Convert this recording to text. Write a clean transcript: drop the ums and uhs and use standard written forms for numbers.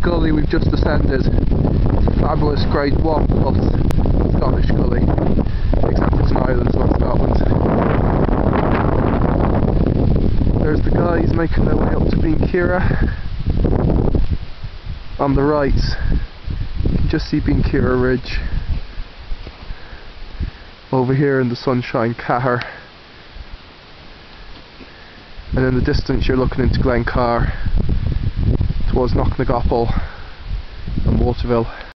gully we've just descended. It's a fabulous grade 1 plus Scottish gully, except it's an island, not Scotland. There's the guys making their way up to Beenkeragh. On the right, you can just see Beenkeragh Ridge. Over here in the sunshine, Cahir. And in the distance you're looking into Glencar, towards Knocknagoppel and Waterville.